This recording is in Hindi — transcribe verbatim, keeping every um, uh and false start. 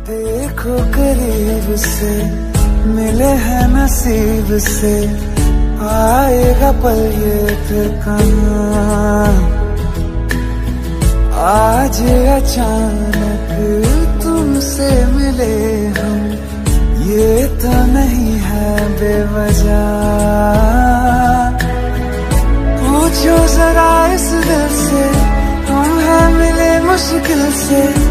देखो करीब से मिले हैं नसीब से, आएगा पल ये फिर कहाँ। आज अचानक तुमसे मिले हम, ये तो नहीं है बेवजह। पूछो जरा इस दिल से, हम हैं मिले मुश्किल से।